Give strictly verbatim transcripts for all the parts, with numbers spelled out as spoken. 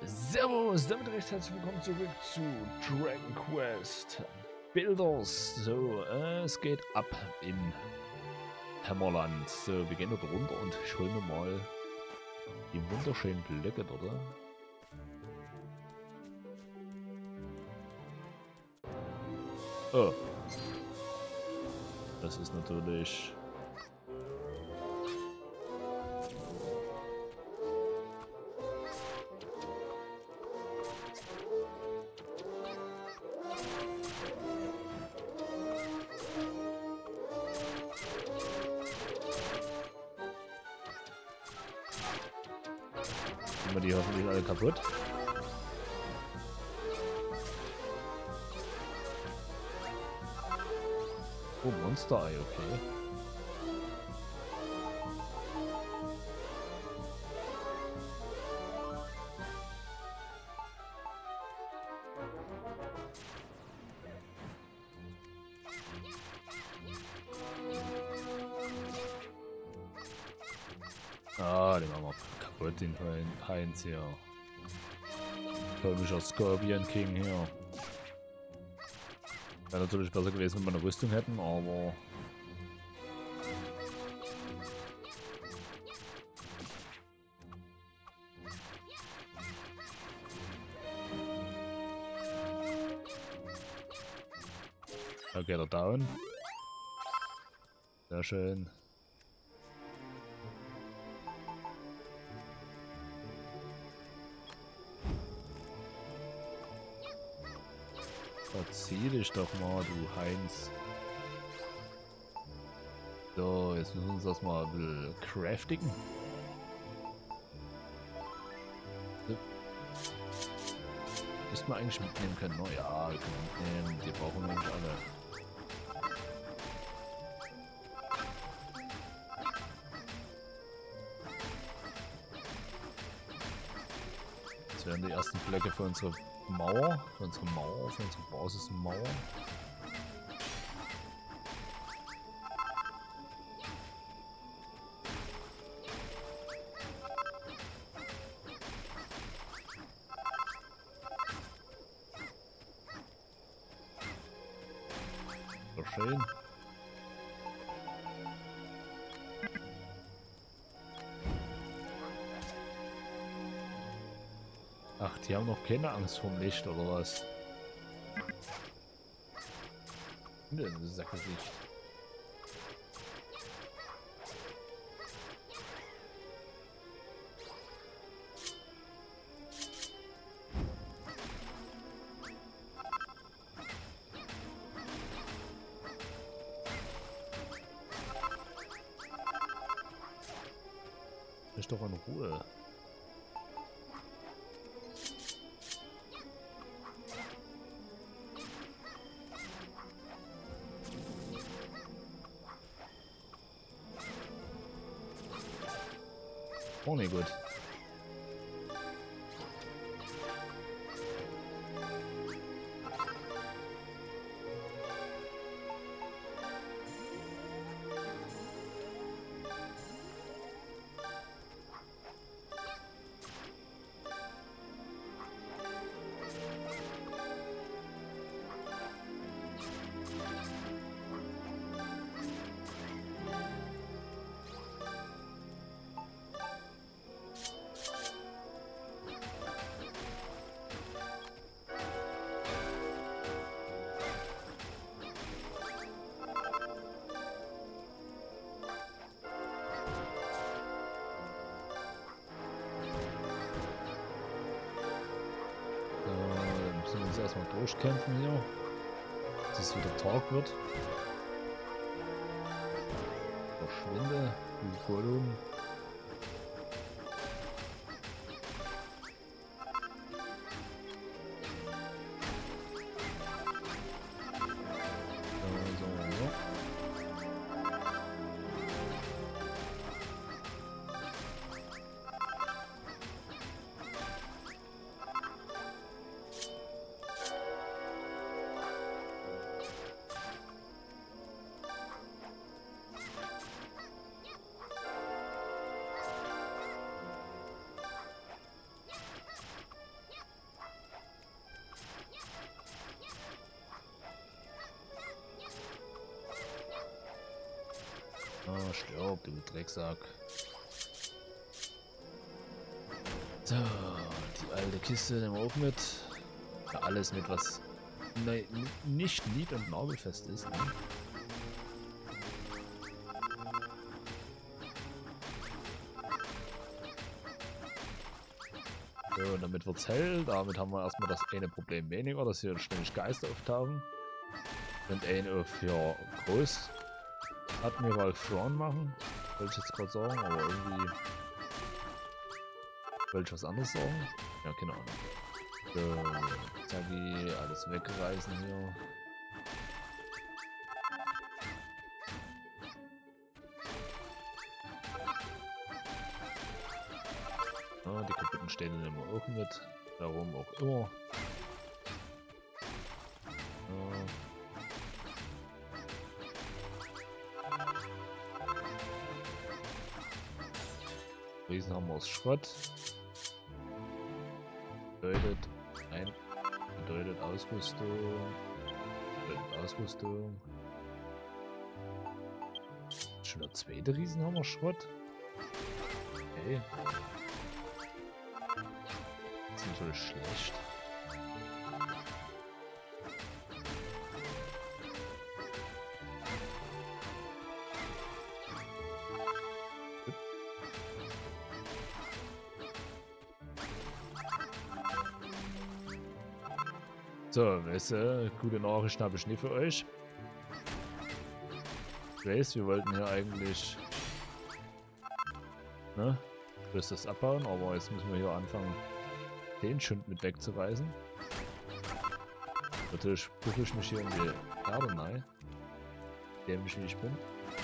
Servus, damit recht herzlich willkommen zurück zu Dragon Quest Builders. So, äh, es geht ab in Hämmerland. So, wir gehen dort runter und ich hole mir mal die wunderschönen Blöcke dort. Oh. Das ist natürlich... Haben wir die hoffentlich alle kaputt? Oh, Monster-Ei, okay. Ah, den machen wir kaputt, den Heinz hier. Komischer Scorpion King hier. Wäre natürlich besser gewesen, wenn wir eine Rüstung hätten, aber... Okay, der Down. Sehr schön. Verzieh dich doch mal, du Heinz. So, jetzt müssen wir uns das mal ein bisschen craftigen. So. Müssten wir eigentlich mitnehmen können. Oh ja, wir können mitnehmen. Die brauchen wir nämlich alle. Das wären die ersten Blöcke für unsere Mauer, für unsere Mauer, für unsere Basismauer. So schön. Ach, die haben noch keine Angst vorm Licht, oder was? Ne, das ist ja Gesicht. Ist doch in Ruhe. Oh ne, gut. Müssen wir uns erstmal durchkämpfen hier, dass es wieder Tag wird. Verschwinde, du Gollum. stirb, du Drecksack. So, die alte Kiste nehmen wir auch mit. Ja, alles mit, was ne, nicht nied- und nagelfest ist. Ne? So, und damit wird's hell. Damit haben wir erstmal das eine Problem weniger, dass hier ständig Geister auftauchen. Und einen auf für groß Admiral Thrawn machen. Wollte ich jetzt gerade sagen, aber irgendwie wollte ich was anderes sagen. Ja, keine Ahnung. So, Zacki, alles wegreißen hier. Ja, die kaputten Städte nehmen wir auch mit. Warum auch immer. Ja. Riesen haben wir aus Schrott. Bedeutet, ein bedeutet Ausrüstung. Bedeutet Ausrüstung. Schon der zweite Riesenhammer Schrott. Okay. Das ist natürlich schlecht. So, weißt du, gute Nachrichten habe ich nicht für euch. Ich weiß, wir wollten hier eigentlich ne, bloß das abbauen, aber jetzt müssen wir hier anfangen, den Schund mit wegzureißen. Natürlich buche ich mich hier in die Erde rein, dämlich wie ich bin.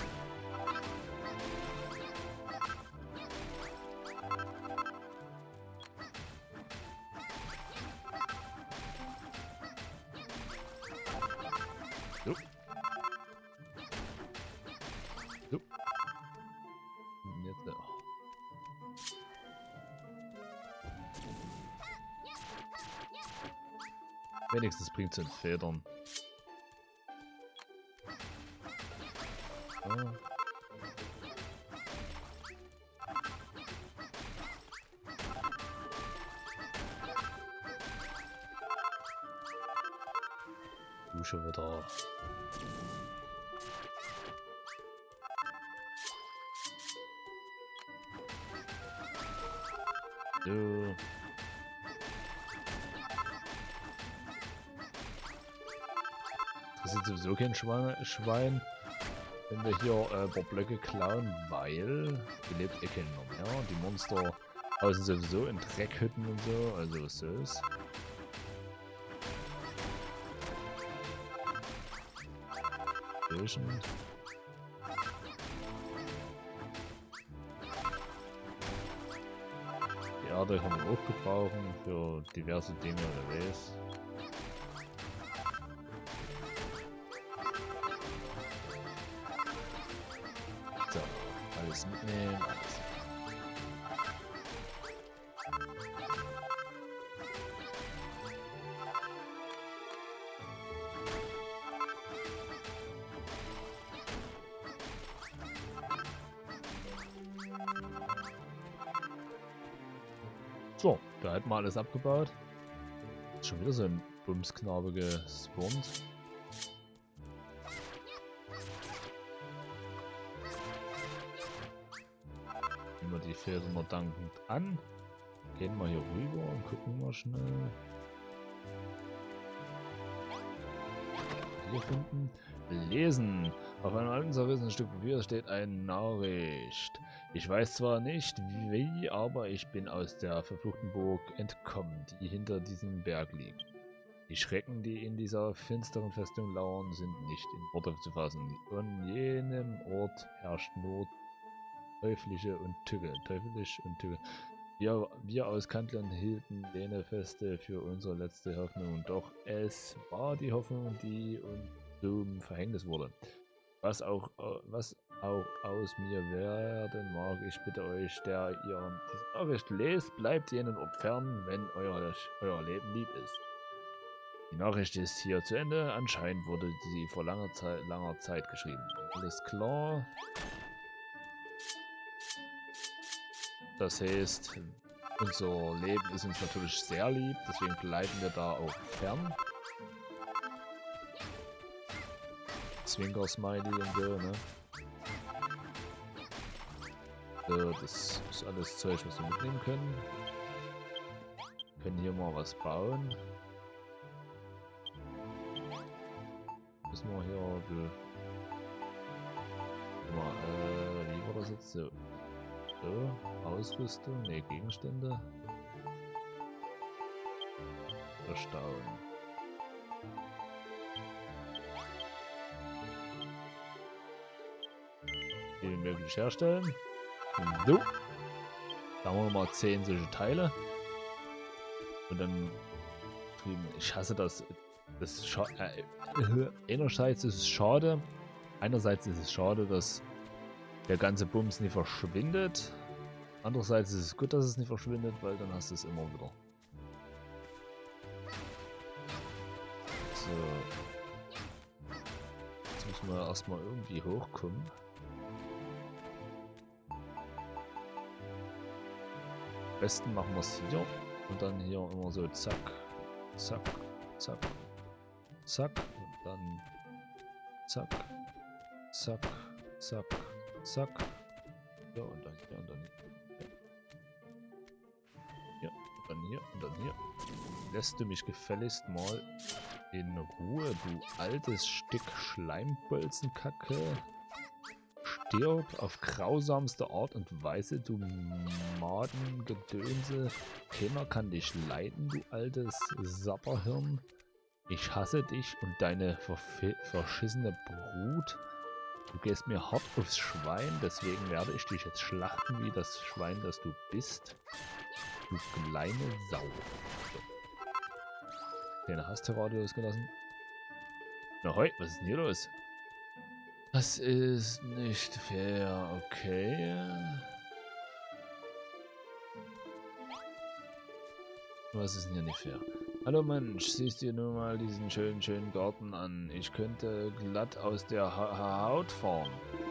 So. So. Und jetzt, oh. Wenigstens bringt es in Federn. Oh. Du schon wieder. So. Das ist sowieso kein Schwein, Schwein wenn wir hier äh, ein paar Blöcke klauen, weil die lebt eh keiner mehr. Die Monster hausen sowieso in Dreckhütten und so, also was soll's. Böschen. Die Erde kann man auch gebrauchen für diverse Dinge, wer weiß. So, alles mitnehmen, alles. So, da hätten wir alles abgebaut. Ist schon wieder so ein Bumsknabe gespawnt. Nehmen wir die Federn noch dankend an. Gehen wir hier rüber und gucken mal schnell. Hier finden. Lesen. Auf einem alten zerrissenen Stück Papier steht eine Nachricht. Ich weiß zwar nicht wie, aber ich bin aus der verfluchten Burg entkommen, die hinter diesem Berg liegt. Die Schrecken, die in dieser finsteren Festung lauern, sind nicht in Worte zu fassen. An jenem Ort herrscht nur teuflische und Tücke. Teuflisch und Tücke. Wir, wir aus Kantlern hielten jene Feste für unsere letzte Hoffnung, doch es war die Hoffnung, die uns zum Verhängnis wurde. Was auch, was auch aus mir werden mag, ich bitte euch, der ihr diese Nachricht lest, bleibt jenen Ort fern, wenn euer, euer Leben lieb ist. Die Nachricht ist hier zu Ende. Anscheinend wurde sie vor langer Zeit, langer Zeit geschrieben. Alles klar. Das heißt, unser Leben ist uns natürlich sehr lieb, deswegen bleiben wir da auch fern. Zwinker-Smiley und so, ne? So, das ist alles Zeug, was wir mitnehmen können. Wir können hier mal was bauen. Müssen wir hier ein bisschen... Mal, äh, wie war das jetzt so? So, Ausrüstung, ne, Gegenstände. Verstauen. Viel wie möglich herstellen. So. Da haben wir nochmal zehn solche Teile. Und dann. Ich hasse das. Das ist scha äh, einerseits ist es schade. Einerseits ist es schade, dass der ganze Bums nie verschwindet. Andererseits ist es gut, dass es nicht verschwindet, weil dann hast du es immer wieder. So. Jetzt müssen wir erstmal irgendwie hochkommen. Am besten machen wir es hier und dann hier immer so zack, zack, zack, zack und dann zack, zack, zack, zack. Ja, und dann hier und dann hier. Ja, und dann hier und dann hier. Lässt du mich gefälligst mal in Ruhe, du altes Stück Schleimbolzenkacke. Stirb auf grausamste Art und Weise, du Madengedönse. Keiner kann dich leiden, du altes Sapperhirn. Ich hasse dich und deine verschissene Brut. Du gehst mir hart aufs Schwein, deswegen werde ich dich jetzt schlachten wie das Schwein, das du bist. Du kleine Sau. So. Keine Hasstirade losgelassen. Na hoi, was ist denn hier los? Das ist nicht fair, okay. Was ist denn hier nicht fair? Hallo Mensch, siehst dir nur mal diesen schönen, schönen Garten an. Ich könnte glatt aus der ha Haut fahren.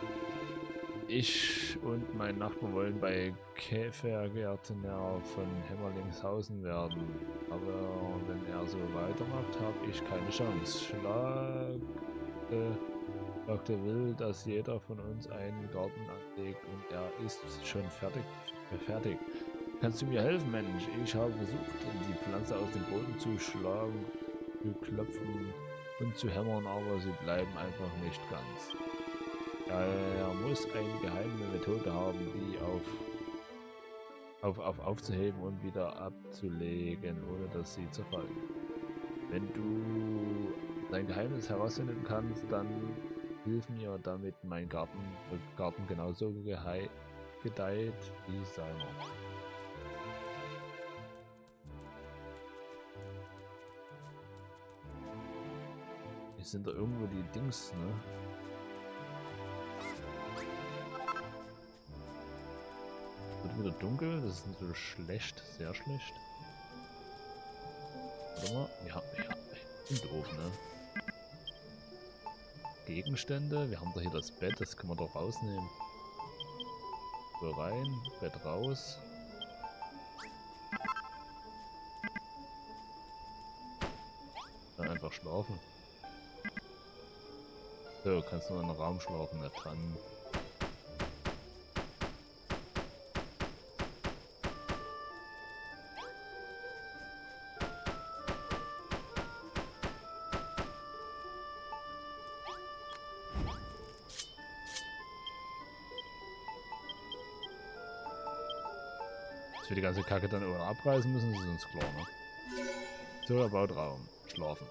Ich und mein Nachbar wollen bei Käfergärtner von Hemmerlingshausen werden. Aber wenn er so weitermacht, habe ich keine Chance. Schlag... Äh, Sagte will, dass jeder von uns einen Garten anlegt und er ist schon fertig. fertig. Kannst du mir helfen, Mensch? Ich habe versucht, die Pflanze aus dem Boden zu schlagen, zu klopfen und zu hämmern, aber sie bleiben einfach nicht ganz. Er muss eine geheime Methode haben, die auf, auf, auf aufzuheben und wieder abzulegen, ohne dass sie zerfallen. Wenn du dein Geheimnis herausfinden kannst, dann hilf mir, damit mein Garten, äh, Garten genauso gedeiht wie seiner. Hier sind da irgendwo die Dings, ne? Wird wieder dunkel, das ist natürlich schlecht, sehr schlecht. Warte mal, ja, ja, sind doof, ne? Gegenstände. Wir haben da hier das Bett, das können wir doch rausnehmen. So rein, Bett raus. Dann einfach schlafen. So, kannst du in den Raum schlafen, nicht dran. Wir die ganze Kacke dann ohne abreißen müssen, ist uns klar, ne? So, er baut Raum. Schlafen.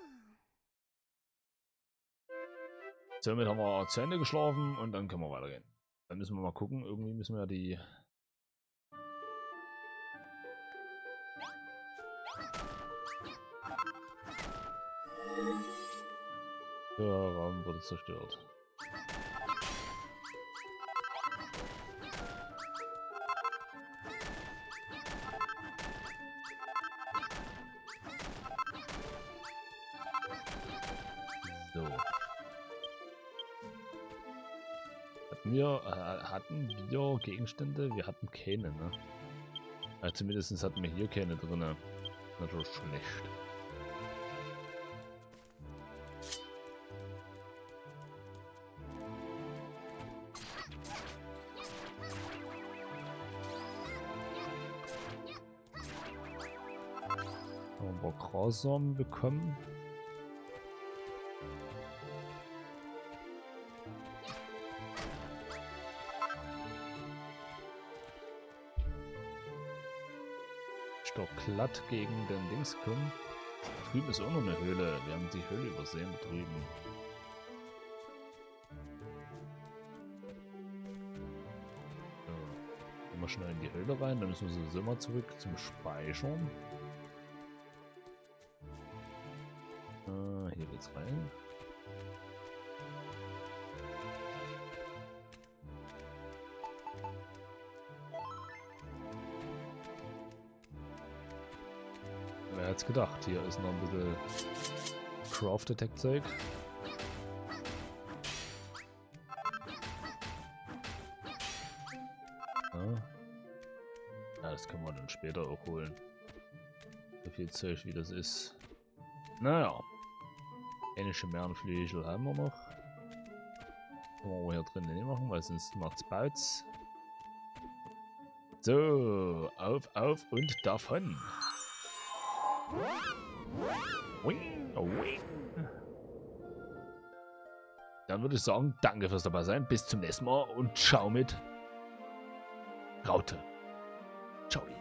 Somit haben wir zu Ende geschlafen und dann können wir weitergehen. Dann müssen wir mal gucken, irgendwie müssen wir die... Der Raum wurde zerstört. Hatten wir, äh, hatten wir Gegenstände? Wir hatten keine, ne? Ja, zumindest hatten wir hier keine drin. Natürlich schlecht. Haben wir Grasamen bekommen? Ist doch glatt gegen den Dings kommen. Drüben ist auch noch eine Höhle. Wir haben die Höhle übersehen da drüben. So. Gehen wir schnell in die Höhle rein, dann müssen wir sowieso mal zurück zum Speichern. Äh, hier geht's rein. Wer hat's gedacht? Hier ist noch ein bisschen Craft-Attack-Zeug. Ja. Ja, das können wir dann später auch holen. So viel Zeug wie das ist. Naja. Ähnliche Meerenflügel haben wir noch. Können wir hier drinnen nicht machen, weil sonst macht's Bautz. So, auf, auf und davon. Wing, wing. Dann würde ich sagen, danke fürs dabei sein. Bis zum nächsten Mal und ciao mit Raute. Ciao.